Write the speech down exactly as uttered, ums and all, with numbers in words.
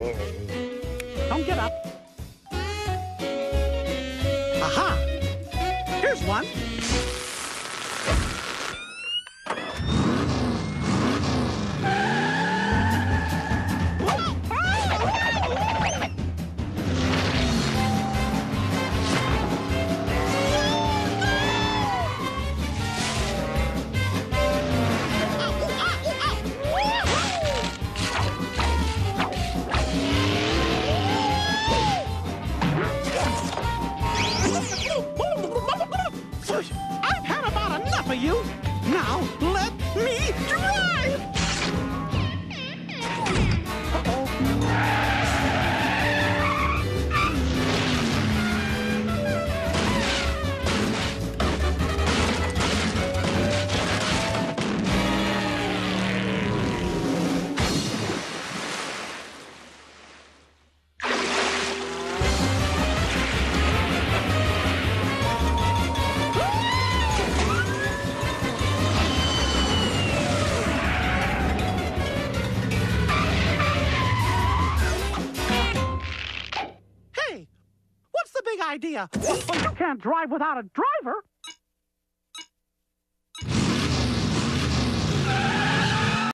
Don't get up. Aha! Here's one. I've had about enough of you. Now let me drive. Hey, what's the big idea? Well, you can't drive without a driver.